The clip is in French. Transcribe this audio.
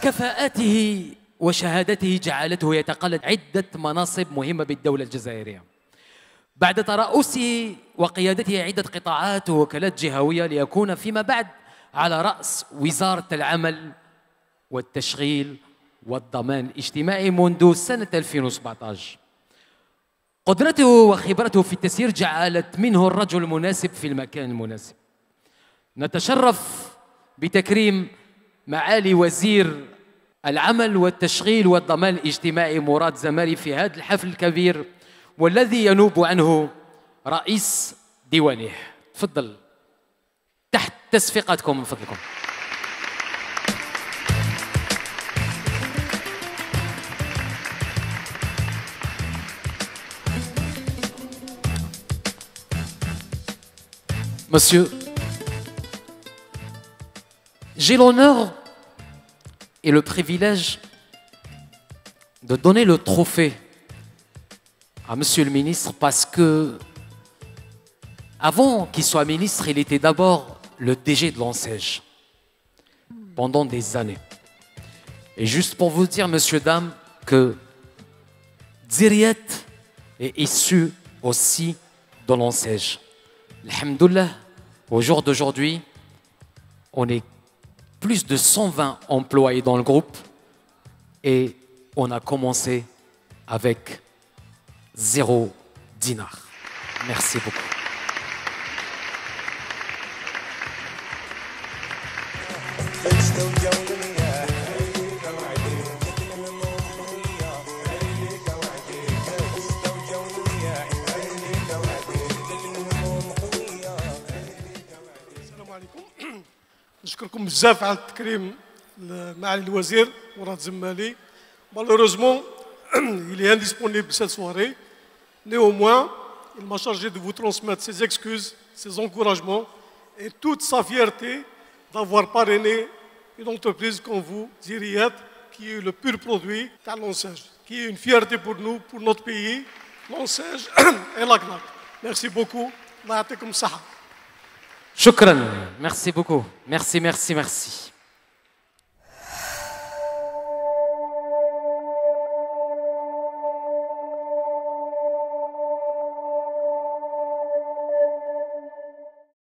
كفاءاته وشهادته جعلته يتقلد عدة مناصب مهمة بالدولة الجزائرية. بعد ترأسه وقيادته عدة قطاعات ووكالات جهوية ليكون فيما بعد على رأس وزارة العمل والتشغيل والضمان الاجتماعي منذ سنة 2017. قدرته وخبرته في التسيير جعلت منه الرجل المناسب في المكان المناسب. نتشرف بتكريم معالي وزير العمل والتشغيل والضمان الاجتماعي مراد زماري في هذا الحفل الكبير والذي ينوب عنه رئيس ديوانه. تفضل تحت تصفيقاتكم من فضلكم. Monsieur, j'ai l'honneur et le privilège de donner le trophée à Monsieur le ministre parce que, avant qu'il soit ministre, il était d'abord le DG de l'ANSEJ pendant des années. Et juste pour vous dire, messieurs, dames, que Dziriet est issu aussi de l'ANSEJ. Alhamdoulilah, au jour d'aujourd'hui, on est plus de 120 employés dans le groupe et on a commencé avec 0 dinar. Merci beaucoup. نشكركم بزاف على التكريم معالي الوزير مراد زمالي. Malheureusement, il est indisponible cette soirée. Néanmoins, il m'a chargé de vous transmettre ses excuses, ses encouragements et toute sa fierté d'avoir parrainé une entreprise comme vous, Dziriet, qui est le pur produit de l'ANSEJ, qui est une fierté pour nous, pour notre pays, l'ANSEJ et la CNAC. Merci beaucoup. Allah ya'tikum saha. Shukran. Merci beaucoup. Merci, merci, merci.